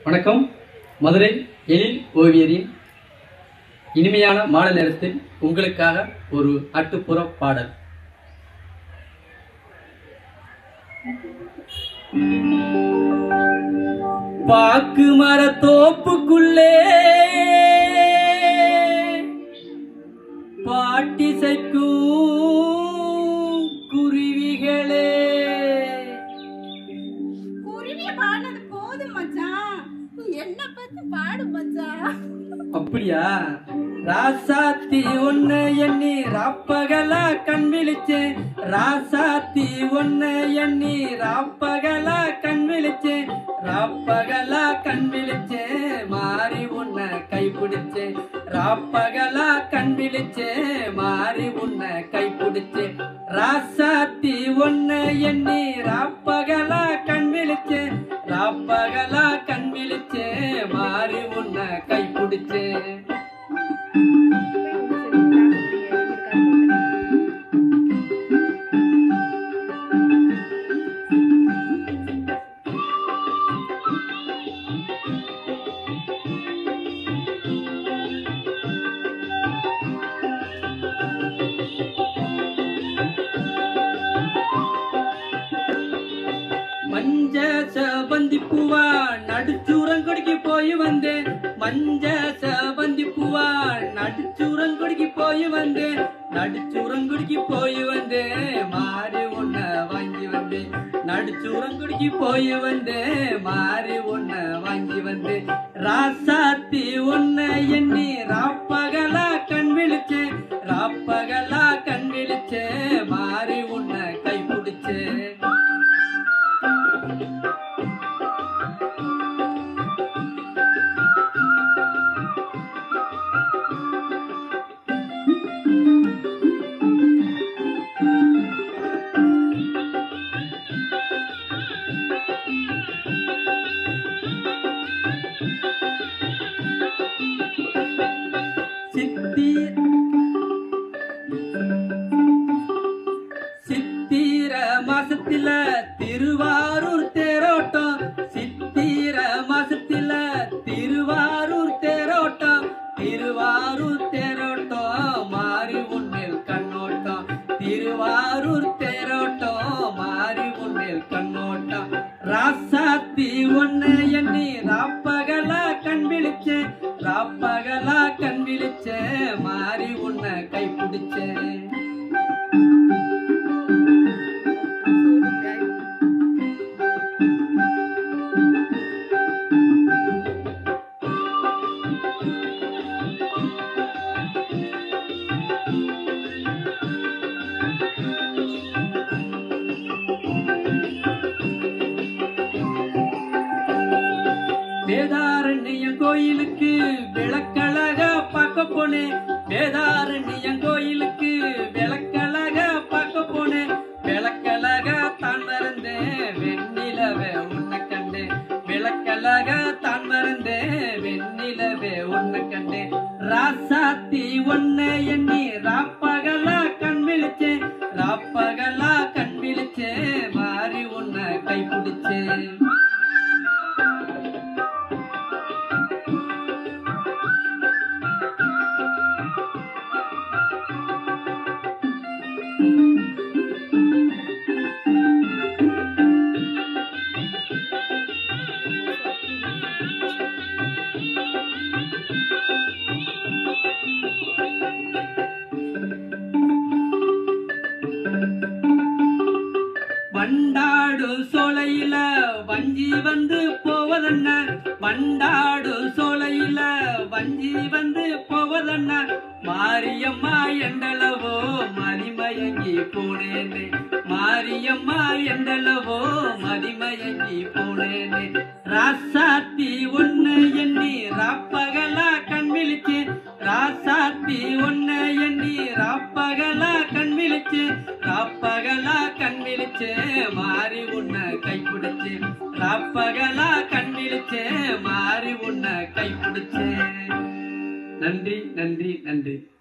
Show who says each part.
Speaker 1: வணக்கம். மதுரை எழில் ஓவியரின் இனிமையான மாலை நேரத்தில் உங்களுக்காக ஒரு நாட்டுப்புற பாடல். பாக்கு மர தோப்புக்குள்ளே பாட்டிசைக்கும் குருவிகளே.
Speaker 2: என்ன பத்தி பாடு மச்சான்.
Speaker 1: அப்படியா? ராசாத்தி ஒன்ன எண்ணி ராப்பகலா கண் விழிச்சேன். ராசாத்தி ஒன்ன எண்ணி ராப்பகலா கண் விழிச்சேன். ராப்பகலா கண் விழிச்சேன் மாறி உன்ன கைப்பிடிச்சேன். ராப்பகலா கண் விழிச்சேன் மாறி உன்ன கைப்பிடிச்சேன். ராசாத்தி ஒன்ன எண்ணி ராப்பகலா கண் விழிச்சேன். ராப்பகலா கண் விழிச்சேன் மாறி உன்ன கைப்பிடிச்சேன். மஞ்ச சபந்தி பூவா நடுச்சூரங்குடிக்கு போய் வந்தேன். மஞ்ச சபந்தி பூவா நடுச்சூரங்குடிக்கு போய் வந்தேன். நடுச்சூரங்குடிக்கு போய் வந்தேன் மாறி உன்ன வாங்கி வந்தேன். நடுச்சூரங்குடிக்கு போய் வந்தேன் மாறி உன்ன வாங்கி வந்தேன். ராசாத்தி உன்ன எண்ணி ராப்பகலா கண் விழிச்சேன். ராப்பகலா கண் விழிச்சேன் மாறி உன்ன கைப்பிடிச்சேன். சித்திர மாசத்தில திருவாரூர் தேரோட்டம். சித்திர மாசத்தில திருவாரூர் தேரோட்டம். திருவாரூர் தேரோட்டம் மாறி உன்மேல் கண்ணோட்டம். திருவாரூர் தேரோட்டம் மாறி உன்மேல் கண்ணோட்டம். ராசாத்தி ஒன்ன எண்ணி ராப்பகலா கண் விழிச்சேன். ராப்பகலா கண் விழிச்சேன் மாறி உன்ன கைப்பிடிச்சேன். வேதாரண்யம் கோயிலுக்கு விளக்கழக பார்க்க போனேன். வேதாரண்யம் கோயிலுக்கு விளக்கழக பார்க்க போனேன். விளக்கழக தான் மறந்தேன் வெண்ணிலவே உன்னை கண்டேன். விளக்கழக தான் மறந்தேன் வெண்ணிலவே உன்னை கண்டேன். ராசாத்தி ஒன்ன எண்ணி ராப்பகலா கண் விழிச்சேன். ராப்பகலா கண் விழிச்சேன் மாறி உன்னை கைப்பிடிச்சேன். வண்டாடு சோலையில வஞ்சி வந்து போவதென்ன. வண்டாடு சோலையில வஞ்சி வந்து போவதென்ன. மாரியம்மா எண்டளவோ மதிமயங்கி போனேனே. மாரியம்மா எண்டளவோ மதிமயங்கி போனேனே. ராசாத்தி ஒன்ன எண்ணி ராப்பகலா கண் விழிச்சேன். ராசாத்தி ஒன்ன எண்ணி ராப்பகலா கண் விழிச்சேன். ராப்பகலா கண் விழிச்சேன் மாறி உன்ன கைப்பிடிச்சேன். ராப்பகலா கண் விழிச்சேன் மாறி உன்ன கைப்பிடிச்சேன். நன்றி நன்றி நன்றி.